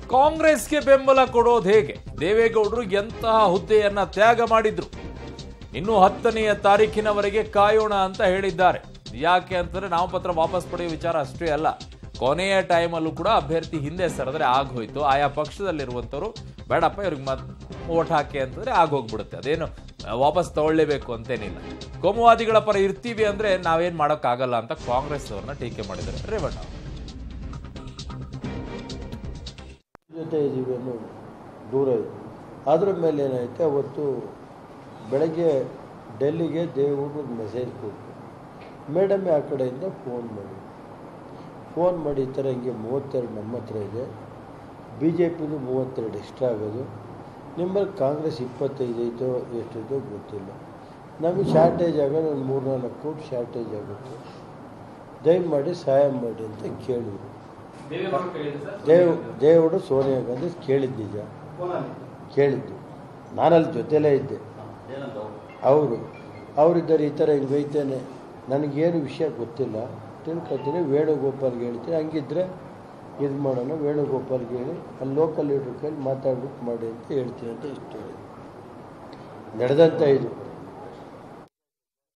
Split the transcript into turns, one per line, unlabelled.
ಕಾಂಗ್ರೆಸ್ಗೆ ಬೆಂಬಲ ಕೊಡೋದು ಹೇಗೆ? ದೇವೇಗೌಡರು ಎಂತಹ ಹುದ್ದೆಯನ್ನ ತ್ಯಾಗ ಮಾಡಿದ್ರು? ಇನ್ನು 10ನೇ ತಾರೀಕಿನವರೆಗೆ ಕಾಯೋಣ ಅಂತ ಹೇಳಿದ್ದಾರೆ. ಯಾಕೆ ಅಂತಂದ್ರೆ ನಾಮಪತ್ರ ವಾಪಸ್ ಪಡೆಯುವ ವಿಚಾರ ಅಷ್ಟೇ ಅಲ್ಲ, ಕೊನೆಯ ಟೈಮಲ್ಲೂ ಕೂಡ ಅಭ್ಯರ್ಥಿ ಹಿಂದೆ ಸರಿದ್ರೆ ಆಗೋಯ್ತು. ಆಯಾ ಪಕ್ಷದಲ್ಲಿರುವಂತವ್ರು ಬೇಡಪ್ಪ ಇವ್ರಿಗೆ ಓಟ್ ಹಾಕಿ ಅಂತಂದ್ರೆ ಆಗೋಗ್ಬಿಡುತ್ತೆ. ಅದೇನು ವಾಪಸ್ ತಗೊಳ್ಳೇಬೇಕು ಅಂತೇನಿಲ್ಲ. ಕೋಮುವಾದಿಗಳ ಪರ ಇರ್ತೀವಿ ಅಂದ್ರೆ ನಾವೇನ್ ಮಾಡೋಕ್ಕಾಗಲ್ಲ ಅಂತ ಕಾಂಗ್ರೆಸ್ ಅವ್ರನ್ನ ಟೀಕೆ ಮಾಡಿದ್ದಾರೆ ರೇವಣ್ಣ.
ಜೊತೆ ಇದೀವಿ ಅನ್ನೋ ದೂರ ಇದೆ. ಅದ್ರ ಮೇಲೆ ಏನಾಯ್ತು, ಅವತ್ತು ಬೆಳಗ್ಗೆ ಡೆಲ್ಲಿಗೆ ದೇವೇಗೌಡರು ಮೆಸೇಜ್ ಕೊಟ್ಟರು. ಮೇಡಮ್ ಆ ಕಡೆಯಿಂದ ಫೋನ್ ಮಾಡಿ ಈ ಥರ ಹಿಂಗೆ 32 ನಮ್ಮ ಹತ್ರ ಇದೆ, ಬಿ ಜೆ ಪಿದು 32 ಎಕ್ಸ್ಟ್ರಾ ಆಗೋದು, ನಿಮ್ಮಲ್ಲಿ ಕಾಂಗ್ರೆಸ್ 25 ಐತೋ ಎಷ್ಟಿದೋ ಗೊತ್ತಿಲ್ಲ, ನಮಗೆ ಶಾರ್ಟೇಜ್ ಆಗೋದು ಒಂದು 3-4 ಕೋಟಿ ಶಾರ್ಟೇಜ್ ಆಗುತ್ತೆ, ದಯಮಾಡಿ ಸಹಾಯ ಮಾಡಿ ಅಂತ ಕೇಳಿದ್ರು. ದೇವೇಗೌಡರು ಸೋನಿಯಾ ಗಾಂಧಿ ಕೇಳಿದ್ದು ನಿಜ, ಕೇಳಿದ್ದು ನಾನಲ್ಲಿ ಜೊತೆಲೇ ಇದ್ದೆ. ಅವರಿದ್ದಾರೆ ಈ ಥರ ಹಿಂಗೈತೇನೆ, ನನಗೇನು ವಿಷಯ ಗೊತ್ತಿಲ್ಲ, ತಿಳ್ಕೊತೀನಿ, ವೇಣುಗೋಪಾಲ್ಗೆ ಹೇಳ್ತೀನಿ, ಹಂಗಿದ್ರೆ ಇದು ಮಾಡೋಣ, ವೇಣುಗೋಪಾಲ್ಗೆ ಹೇಳಿ ಅಲ್ಲಿ ಲೋಕಲ್ ಲೀಡ್ರ್ ಕೈಲಿ ಮಾತಾಡ್ಬಿಟ್ಟು ಮಾಡಿ ಅಂತ ಹೇಳ್ತೀನಿ ಅಂತ ಇಷ್ಟು ನಡೆದಂಥ ಇದು.